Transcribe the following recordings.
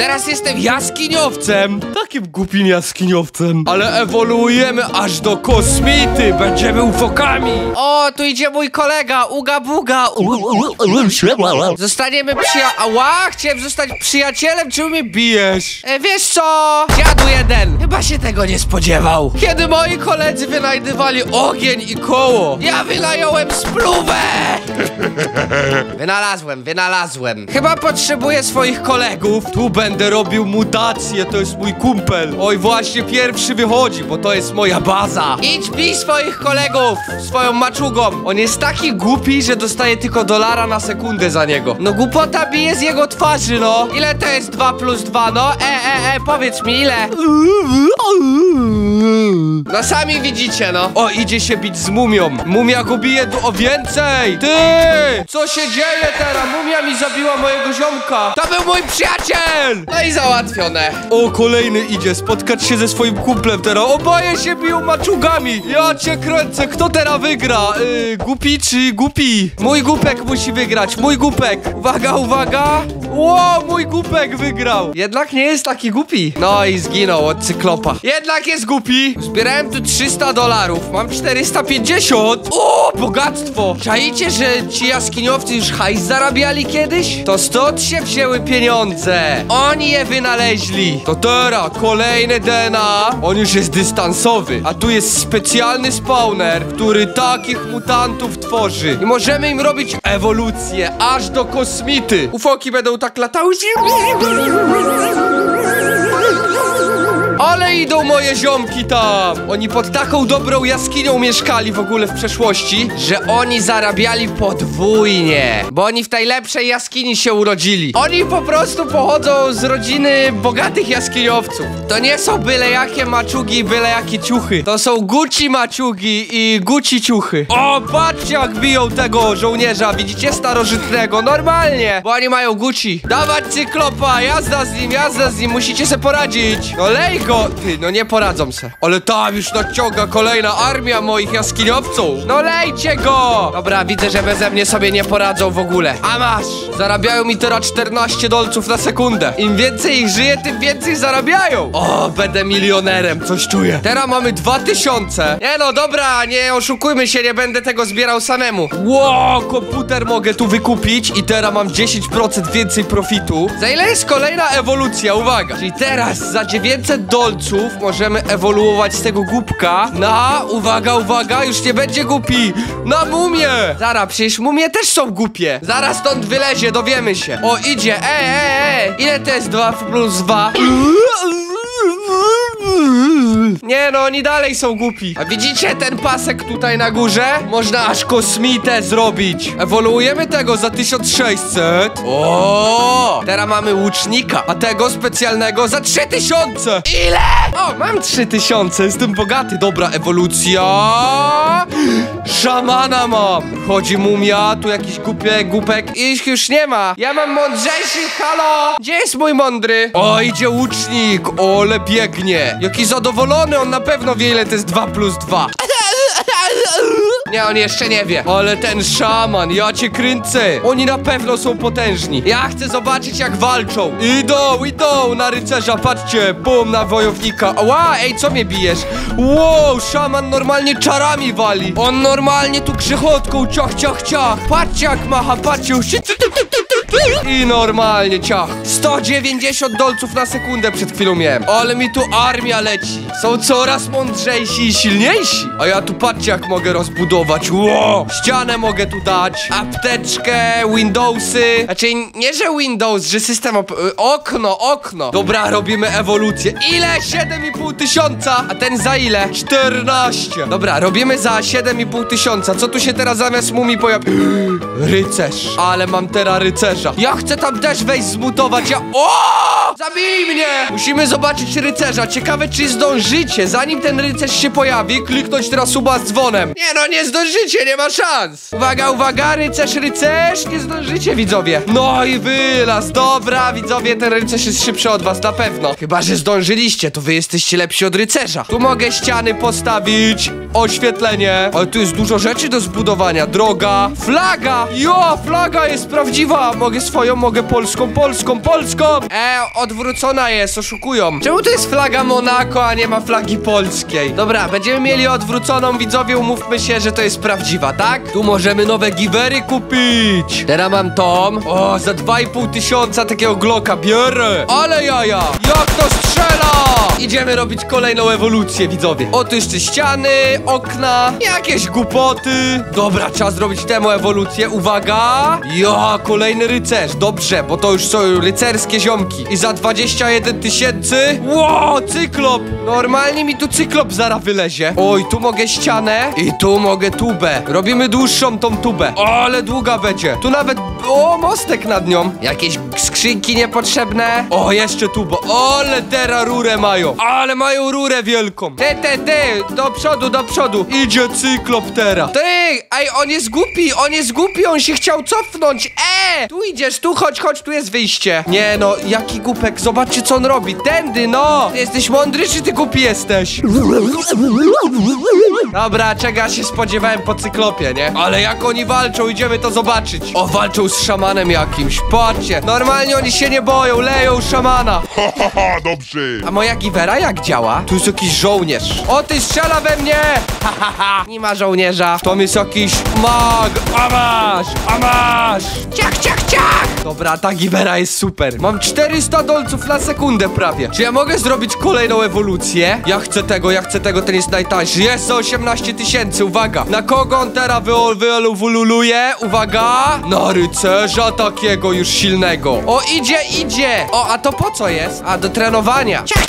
Teraz jestem jaskiniowcem. Takim głupim jaskiniowcem. Ale ewoluujemy aż do kosmity. Będziemy ufokami. O, tu idzie mój kolega. Uga buga. Zostaniemy chciałem zostać przyjacielem. Czemu mnie bijesz? Wiesz co? Dziadu jeden. Chyba się tego nie spodziewał. Kiedy moi koledzy wynajdywali ogień i koło, ja wynająłem spluwę. Wynalazłem. Chyba potrzebuję swoich kolegów. Tu będę robił mutację, to jest mój kumpel. Oj, właśnie pierwszy wychodzi, bo to jest moja baza. Idź bij swoich kolegów, swoją maczugą. On jest taki głupi, że dostaje tylko $1 na sekundę za niego. No głupota bije z jego twarzy, no. Ile to jest 2 + 2, no? Powiedz mi ile. No sami widzicie, no. O, idzie się bić z mumią. Mumia go bije o więcej. Ty! Co się dzieje teraz? Mumia mi zabiła mojego ziomka. To był mój przyjaciel! No i załatwione. O, kolejny idzie spotkać się ze swoim kumplem teraz. Oboje się biją maczugami. Ja cię kręcę. Kto teraz wygra? Głupi czy głupi? Mój głupek musi wygrać. Mój głupek. Uwaga, uwaga. Ło, mój głupek wygrał. Jednak nie jest taki głupi. No i zginął od cyklopa. Jednak jest głupi. Zbierałem tu $300. Mam 450. O, bogactwo. Czaicie, że ci jaskiniowcy już hajs zarabiali kiedyś? To stąd się wzięły pieniądze. Oni je wynaleźli. To teraz kolejny DNA. On już jest dystansowy. A tu jest specjalny spawner, który takich mutantów tworzy. I możemy im robić ewolucję aż do kosmity. Ufoki będą tak latały. Ale idą moje ziomki tam. Oni pod taką dobrą jaskinią mieszkali w ogóle w przeszłości, że oni zarabiali podwójnie. Bo oni w tej lepszej jaskini się urodzili. Oni po prostu pochodzą z rodziny bogatych jaskiniowców. To nie są byle jakie maczugi i byle jakie ciuchy. To są Gucci maczugi i Gucci ciuchy. O, patrzcie jak biją tego żołnierza. Widzicie? Starożytnego. Normalnie. Bo oni mają Gucci. Dawać cyklopa. Jazda z nim. Musicie se poradzić. No lej go. Ty, no nie poradzą se. Ale tam już nadciąga kolejna armia moich jaskiniowców. No lejcie go. Dobra, widzę, że beze mnie sobie nie poradzą w ogóle. A masz. Zarabiają mi teraz $14 na sekundę. Im więcej ich żyje, tym więcej zarabiają. O, będę milionerem, coś czuję. Teraz mamy 2000. Nie no, dobra, nie oszukujmy się, nie będę tego zbierał samemu. Wow, komputer mogę tu wykupić i teraz mam 10% więcej profitu. Za ile jest kolejna ewolucja? Uwaga. Czyli teraz za $900 możemy ewoluować z tego głupka na, uwaga, już nie będzie głupi, na mumię. Zaraz, przecież mumie też są głupie. Zaraz stąd wylezie, dowiemy się. O, idzie, ile to jest 2 + 2? Nie no, oni dalej są głupi. A widzicie ten pasek tutaj na górze? Można aż kosmitę zrobić. Ewoluujemy tego za 1600. O, teraz mamy łucznika, a tego specjalnego za 3000. Ile? O, mam 3000, jestem bogaty. Dobra, ewolucja. Szamana mam. Chodzi mumia, tu jakiś głupek. Ich już nie ma. Ja mam mądrzejszy, halo. Gdzie jest mój mądry? O, idzie łucznik. Ole biegnie. Jaki zadowolony, on na pewno wie ile to jest 2 + 2. Nie, on jeszcze nie wie. Ale ten szaman, ja cię kręcę. Oni na pewno są potężni. Ja chcę zobaczyć jak walczą. Idą na rycerza, patrzcie. Bum, na wojownika. Ła, ej, co mnie bijesz? Wow, szaman normalnie czarami wali. On normalnie tu grzechotką, ciach. Patrzcie jak macha, patrzcie. I normalnie ciach. $190 na sekundę przed chwilą miałem. Ale mi tu armia leci. Są coraz mądrzejsi i silniejsi. A ja tu patrzcie jak mogę rozbudować. Wow. Ścianę mogę tu dać. Apteczkę, Windowsy. Znaczy nie, że Windows, że system okno. Dobra, robimy ewolucję. Ile? 7500. A ten za ile? 14. Dobra, robimy za 7500. Co tu się teraz zamiast mumii pojawi? Rycerz. Ale mam teraz rycerza. Ja chcę tam też wejść, zmutować. Zabij mnie! Musimy zobaczyć rycerza. Ciekawe, czy zdążycie, zanim ten rycerz się pojawi, kliknąć teraz suba z dzwonem. Nie no, nie zdążycie, nie ma szans. Uwaga, rycerz, nie zdążycie, widzowie. No i wylaz, dobra, widzowie, ten rycerz jest szybszy od was, na pewno. Chyba że zdążyliście, to wy jesteście lepsi od rycerza. Tu mogę ściany postawić. oświetlenie. Ale tu jest dużo rzeczy do zbudowania. Droga, flaga. Jo, flaga jest prawdziwa. Mogę swoją, mogę polską. Odwrócona jest, oszukują. Czemu to jest flaga Monako, a nie ma flagi polskiej? Dobra, będziemy mieli odwróconą, widzowie, umówmy się, że to jest prawdziwa, tak? Tu możemy nowe givery kupić. Teraz mam tą. O, za 2500 takiego Glocka biorę. Ale jaja, jak to strzela! Idziemy robić kolejną ewolucję, widzowie. Oto jeszcze ściany, okna, jakieś głupoty. Dobra, trzeba zrobić temu ewolucję. Uwaga! Ja, kolejny rycerz. Dobrze, bo to już są rycerskie ziomki. I za 21 000. Wow, cyklop! Normalnie mi tu cyklop zaraz wylezie. Oj, tu mogę ścianę i tu mogę tubę. Robimy dłuższą tą tubę. Ale długa będzie. Tu nawet, o, mostek nad nią. Jakieś skrzynki niepotrzebne. O, jeszcze tubo. Ale teraz rurę mają. Ale mają rurę wielką. Ty, do przodu. Idzie cyklop teraz. Ty, ej, on jest głupi, on się chciał cofnąć. Tu idziesz, tu chodź, tu jest wyjście. Nie no, jaki głupek, zobaczcie co on robi. Tędy, no. Ty jesteś mądry, czy ty głupi jesteś? Dobra, czego ja się spodziewałem po cyklopie, nie? Ale jak oni walczą, idziemy to zobaczyć. O, walczą z szamanem jakimś, patrzcie. Normalnie oni się nie boją, leją szamana. Haha, dobrze. A moja giwera jak działa? Tu jest jakiś żołnierz. O, ty strzela we mnie! Nie ma żołnierza. To jest jakiś mag. A masz! Ciach! Dobra, ta giwera jest super. Mam 400 dolców na sekundę prawie. Czy ja mogę zrobić kolejną ewolucję? Ja chcę tego, ten jest najtańszy. Jest za 18 000, uwaga. Na kogo on teraz wyewoluuje? Uwaga. Na rycerza takiego już silnego. O, idzie. O, a to po co jest? A, do trenowania. Ciach.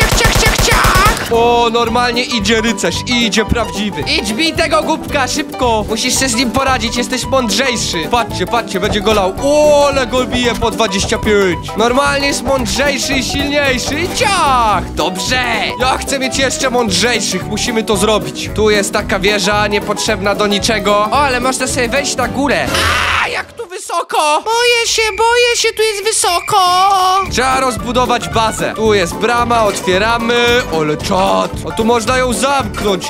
O, normalnie idzie rycerz, idzie prawdziwy. Idź, bij tego głupka, szybko. Musisz się z nim poradzić, jesteś mądrzejszy. Patrzcie, będzie go lał. O, ale go bije po 25. Normalnie jest mądrzejszy i silniejszy. I ciach. Dobrze. Ja chcę mieć jeszcze mądrzejszych, musimy to zrobić. Tu jest taka wieża, niepotrzebna do niczego. O, ale można sobie wejść na górę. Jak tu wysoko. Boję się, tu jest wysoko. Trzeba rozbudować bazę. Tu jest brama, otwieramy. Ale czad. O, tu można ją zamknąć.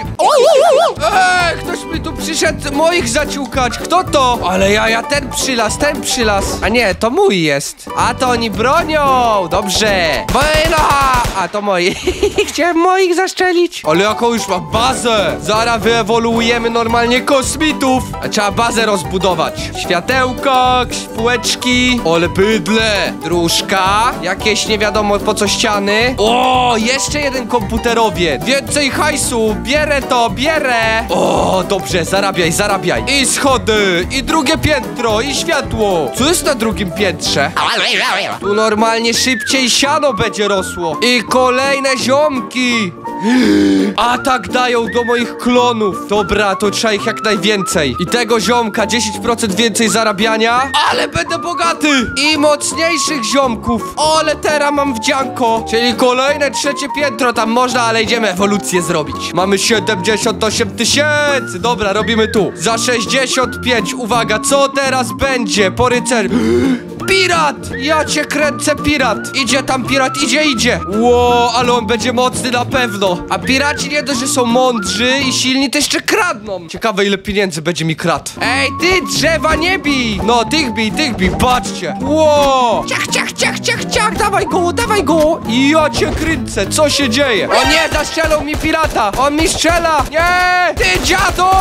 Ktoś mi tu przyszedł moich zaciukać. Kto to? Ale ja ten przylas. A nie, to mój jest. A to oni bronią. Dobrze. A to moi. Chciałem moich zaszczelić. Ale jaką już ma bazę. Zaraz wyewoluujemy normalnie kosmitów. A trzeba bazę rozbudować. Światełko, spółeczki. Ole bydle. Dróżka. Jakieś nie wiadomo po co ściany. O, jeszcze jeden komputerowiec. Więcej hajsu. Bierę. O, dobrze, zarabiaj. I schody. I drugie piętro. I światło. Co jest na drugim piętrze? Tu normalnie szybciej siano będzie rosło. I kolejne ziomki. Atak dają do moich klonów. Dobra, to trzeba ich jak najwięcej. I tego ziomka 10% więcej zarabiania. Ale będę bogaty. I mocniejszych ziomków. Ale teraz mam wdzianko. Czyli kolejne trzecie piętro. Tam można, ale idziemy ewolucję zrobić. Mamy 78 000. Dobra, robimy tu. Za 65. Uwaga, co teraz będzie? Po rycerzu. Pirat! Ja cię kręcę, pirat! Idzie tam pirat, idzie! Ło, ale on będzie mocny na pewno. A piraci nie dość, że są mądrzy i silni, to jeszcze kradną. Ciekawe, ile pieniędzy będzie mi kradł. Ej, ty drzewa nie bij! No, tych bij, patrzcie. Ło! Ciach, dawaj go! I ja cię kręcę, co się dzieje? O nie, zastrzelał mi pirata! On mi strzela! Nie! Ty dziado!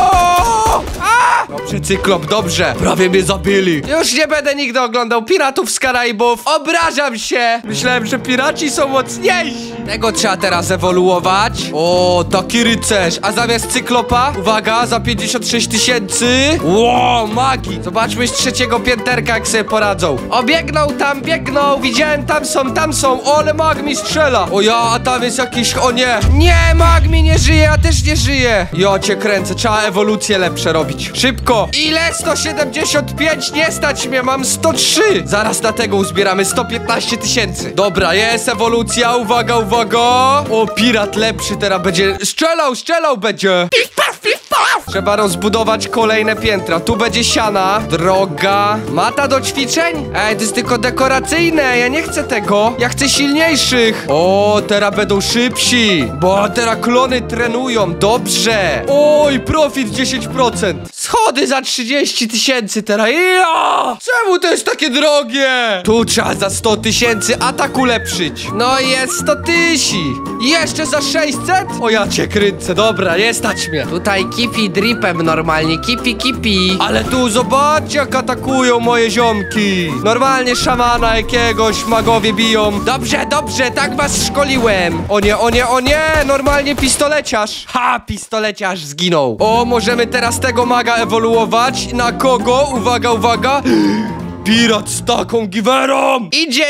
Dobrze, cyklop, dobrze. Prawie mnie zabili. Już nie będę nigdy oglądał Piratów z Karaibów. Obrażam się. Myślałem, że piraci są mocniejsi. Tego trzeba teraz ewoluować. O, taki rycerz. A zamiast cyklopa, uwaga, za 56 000. Ło, magii. Zobaczmy z trzeciego pięterka, jak sobie poradzą. O, biegną. Widziałem, tam są. O, ale mag mi strzela. O ja, a tam jest jakiś, o nie. Nie, mag mi nie żyje, ja też nie żyję. Ja cię kręcę, trzeba ewolucje lepsze robić. Szybko. Ile? 175? Nie stać mnie, mam 103. Zaraz na tego uzbieramy 115 000. Dobra, jest ewolucja, uwaga. O, pirat lepszy teraz będzie. Strzelał będzie. Trzeba rozbudować kolejne piętra. Tu będzie siana, droga, mata do ćwiczeń. Ej, to jest tylko dekoracyjne, ja nie chcę tego. Ja chcę silniejszych. O, teraz będą szybsi, bo teraz klony trenują, dobrze. Oj, profit 10%. Schody za 30 000 teraz. Ja! Czemu to jest takie drogie? Tu trzeba za 100 000 atak ulepszyć. No jest 100 000. Jeszcze za 600? O, ja cię kręcę, dobra, nie stać mnie. Tutaj kipi dripem normalnie, kipi. Ale tu zobaczcie, jak atakują moje ziomki. Normalnie szamana jakiegoś magowie biją. Dobrze, tak was szkoliłem. O nie, normalnie pistoleciarz. Ha, pistoleciarz zginął. O, możemy teraz tego maga ewoluować. Na kogo? Uwaga. Pirat z taką giwerą! Idzie!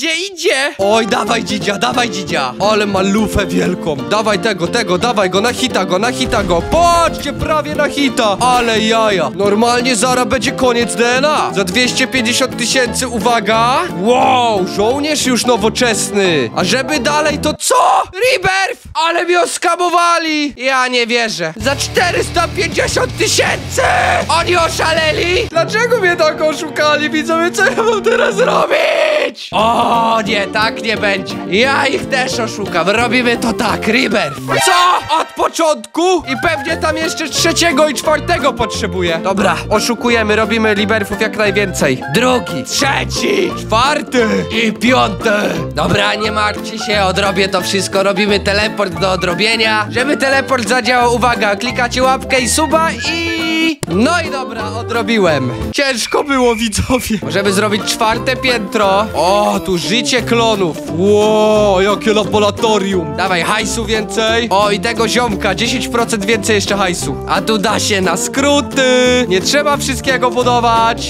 Oj, dawaj dzidzia! Ale ma lufę wielką. Dawaj tego, dawaj go, na hita go. Patrzcie, prawie na hita. Ale jaja. Normalnie zaraz będzie koniec DNA. Za 250 000, uwaga. Wow, żołnierz już nowoczesny. A żeby dalej, to co? Rebirth! Ale mnie oskamowali. Ja nie wierzę. Za 450 000! Oni oszaleli? Dlaczego mnie tak oszukali, widzowie? Co ja mam teraz zrobić? O nie, tak nie będzie. Ja ich też oszukam. Robimy to tak, Rebirth. Co? Od początku? I pewnie tam jeszcze 3. i 4. potrzebuję. Dobra, oszukujemy, robimy Rebirthów jak najwięcej. 2., 3., 4. i 5. Dobra, nie martwcie się, odrobię to wszystko. Robimy teleport do odrobienia. Żeby teleport zadziałał, uwaga, klikacie łapkę i suba i... No i dobra, odrobiłem. Ciężko było, widzowie. Możemy zrobić 4. piętro. O, tu życie klonów. Ło, jakie laboratorium. Dawaj, hajsu więcej. O, i tego ziomka, 10% więcej jeszcze hajsu. A tu da się na skróty. Nie trzeba wszystkiego budować.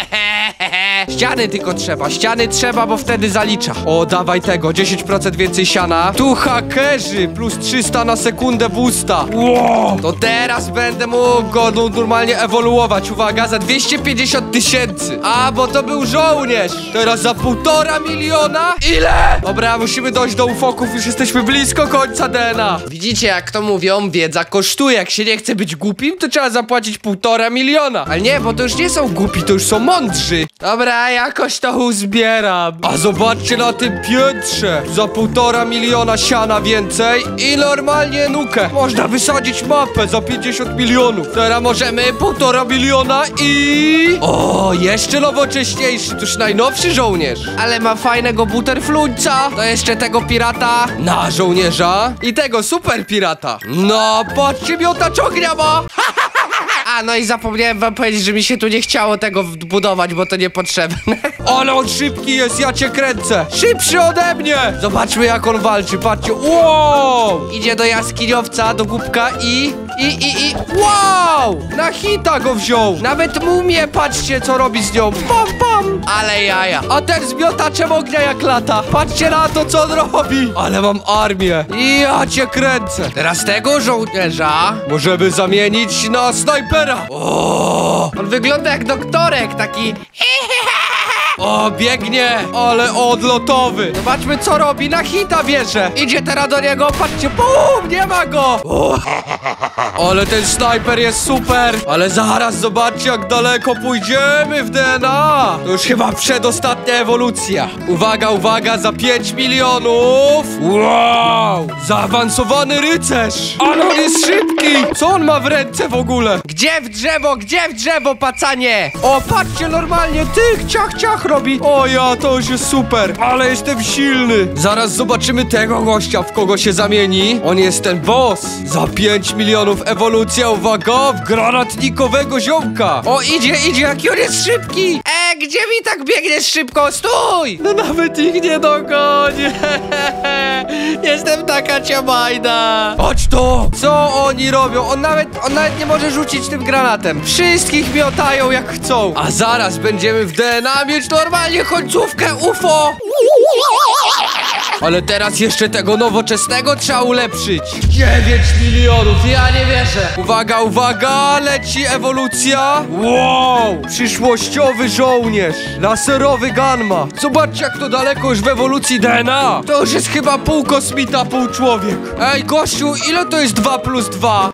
Ściany trzeba, bo wtedy zalicza. O, dawaj tego, 10% więcej siana. Tu hakerzy, plus 300 na sekundę boosta. Wow. To teraz będę mógł go normalnie ewoluować. Uwaga, za 250 000. A, bo to był żołnierz. Teraz za 1,5 miliona. Ile? Dobra, musimy dojść do ufoków, już jesteśmy blisko końca DNA. Widzicie, jak to mówią, wiedza kosztuje. Jak się nie chce być głupim, to trzeba zapłacić 1,5 miliona. Ale nie, bo to już nie są głupi, to już są mądrzy. Dobra, jakoś to uzbieram. A zobaczcie na tym piętrze. Za 1,5 miliona siana więcej i normalnie nukę. Można wysadzić mapę za 50 milionów. Teraz możemy 1,5 miliona i... O, jeszcze nowocześniejszy. To już najnowszy żołnierz. Ale ma fajnego butterfluńca. To jeszcze tego pirata na żołnierza i tego super pirata. No, patrzcie, miotacz ognia ma. A, no i zapomniałem wam powiedzieć, że mi się tu nie chciało tego budować, bo to niepotrzebne. Ale on szybki jest, ja cię kręcę. Szybszy ode mnie. Zobaczmy, jak on walczy, patrzcie. Wow! Idzie do jaskiniowca, do głupka i... Wow! Na hita go wziął. Nawet mumię, patrzcie, co robi z nią. Pam. Ale jaja. A ten z miotaczem ognia jak lata. Patrzcie na to, co on robi. Ale mam armię. I ja cię kręcę. Teraz tego żołnierza możemy zamienić na snajpera. O! On wygląda jak doktorek, taki... O, biegnie, ale odlotowy. Zobaczmy, co robi, na hita bierze. Idzie teraz do niego, patrzcie, bum, nie ma go. O. Ale ten snajper jest super. Ale zaraz zobaczcie, jak daleko pójdziemy w DNA. To już chyba przedostatnia ewolucja. Uwaga, za 5 milionów. Wow, zaawansowany rycerz. Ale on jest szybki. Co on ma w ręce w ogóle? Gdzie w drzewo, pacanie? O, patrzcie, normalnie tych ciach robi. O ja, to już jest super. Ale jestem silny. Zaraz zobaczymy tego gościa, w kogo się zamieni. On jest ten boss. Za 5 milionów ewolucja, uwaga, w granatnikowego ziomka. O, idzie, jaki on jest szybki. Gdzie mi tak biegniesz szybko? Stój! No nawet ich nie dogonię. Jestem taka ciamajna. Chodź tu. Co oni robią? On nawet nie może rzucić tym granatem. Wszystkich miotają jak chcą. A zaraz będziemy w DNA mieć normalnie końcówkę UFO. Ale teraz jeszcze tego nowoczesnego trzeba ulepszyć. 9 milionów, ja nie wierzę. Uwaga, uwaga, leci ewolucja. Wow, przyszłościowy żołnierz, laserowy Ganma. Zobaczcie, jak to daleko już w ewolucji DNA. To już jest chyba pół kosmita, pół człowiek. Ej, gościu, ile to jest 2 plus 2?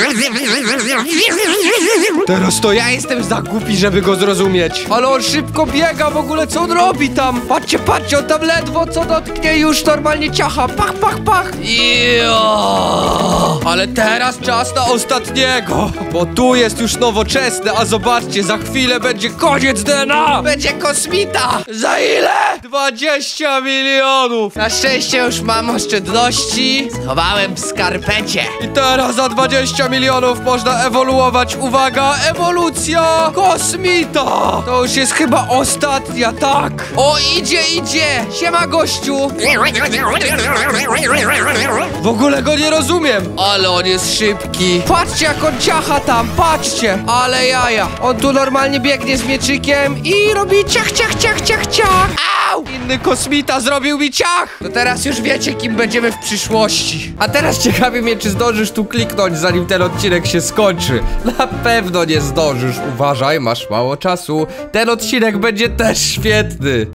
Teraz to ja jestem za głupi, żeby go zrozumieć. Ale on szybko biega, w ogóle co on robi tam? Patrzcie, patrzcie, on tam ledwo co dotknie, już normalnie ciacha. Pach, pach, pach. Ale teraz czas na ostatniego, bo tu jest już nowoczesne, a zobaczcie, za chwilę będzie koniec DNA. Będzie kosmita. Za ile? 20 milionów. Na szczęście już mam oszczędności. Schowałem w skarpecie. I teraz za 20 milionów można ewoluować. Uwaga, ewolucja kosmita. To już jest chyba ostatnia, tak. O, idzie, idzie. Siema, gościu. W ogóle go nie rozumiem. Ale on jest szybki. Patrzcie, jak on ciacha tam, patrzcie. Ale jaja. On tu normalnie biegnie z mieczykiem i robi ciach, ciach, ciach, ciach, ciach. Au! Inny kosmita zrobił mi ciach. To teraz już wiecie, kim będziemy w przyszłości. A teraz ciekawi mnie, czy zdążysz tu kliknąć, zanim ten odcinek się skończy. Na pewno nie zdążysz. Uważaj, masz mało czasu. Ten odcinek będzie też świetny.